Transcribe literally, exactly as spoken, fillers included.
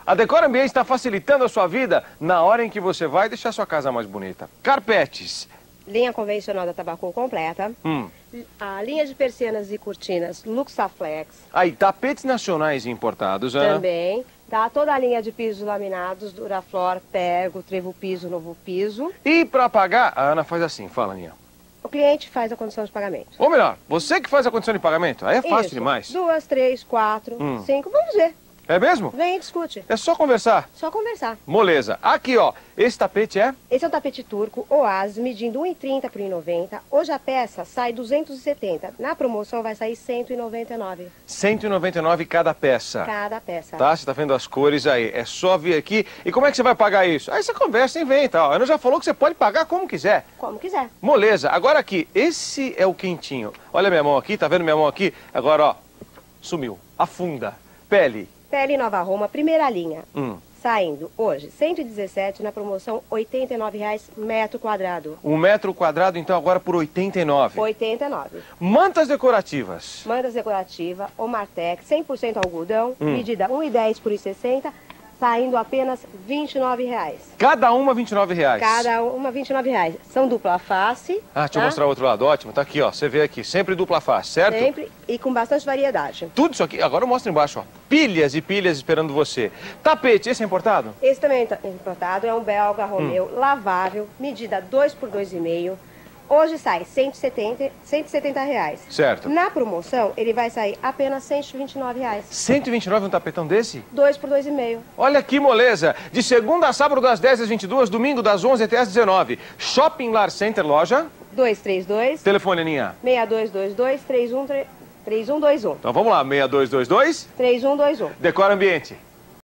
A Decor Ambiente está facilitando a sua vida na hora em que você vai deixar sua casa mais bonita. Carpetes. Linha convencional da Tabacu completa. Hum. A linha de persianas e cortinas Luxaflex. Aí, tapetes nacionais e importados, Ana. Também. Tá toda a linha de pisos laminados, Duraflor, Pergo, Trevo Piso, Novo Piso. E para pagar, a Ana faz assim, fala, Aninha. O cliente faz a condição de pagamento. Ou melhor, você que faz a condição de pagamento. Aí é fácil Isso. demais. Duas, três, quatro, Hum. cinco, vamos ver. É mesmo? Vem e discute. É só conversar. Só conversar. Moleza. Aqui, ó. Esse tapete é? Esse é um tapete turco, Oasis, medindo um e trinta por um e noventa. Hoje a peça sai duzentos e setenta. Na promoção vai sair cento e noventa e nove. cento e noventa e nove cada peça. Cada peça. Tá? Você tá vendo as cores aí. É só vir aqui. E como é que você vai pagar isso? Aí você conversa e inventa. Ó. A Ana já falou que você pode pagar como quiser. Como quiser. Moleza. Agora aqui, esse é o quentinho. Olha minha mão aqui, tá vendo minha mão aqui? Agora, ó, sumiu. Afunda. Pele. Pele Nova Roma, primeira linha. Hum. Saindo hoje, cento e dezessete, na promoção oitenta e nove reais metro quadrado. Um metro quadrado, então, agora por oitenta e nove. oitenta e nove. Mantas decorativas. Mantas decorativa, Omartec, cem por cento algodão, Hum. medida um e dez por um e sessenta, saindo apenas vinte e nove reais. Cada uma vinte e nove reais. Cada uma vinte e nove reais. São dupla face. Ah, deixa tá? eu mostrar o outro lado. Ótimo, tá aqui, ó. Você vê aqui, sempre dupla face, certo? Sempre e com bastante variedade. Tudo isso aqui, agora eu mostro embaixo, ó. Pilhas e pilhas esperando você. Tapete, esse é importado? Esse também é importado, é um belga Romeu, Hum. lavável, medida dois por dois e meio. Hoje sai cento e setenta, cento e setenta reais. Certo. Na promoção, ele vai sair apenas cento e vinte e nove reais. cento e vinte e nove um tapetão desse? dois por dois e meio. Olha que moleza! De segunda a sábado das dez às vinte e duas, domingo das onze até às dezenove. Shopping Lar Center Loja. dois três dois, Telefone, Aninha. seis dois dois dois, três um dois um. Então vamos lá, seis dois dois dois. três um dois um. Decor Ambiente.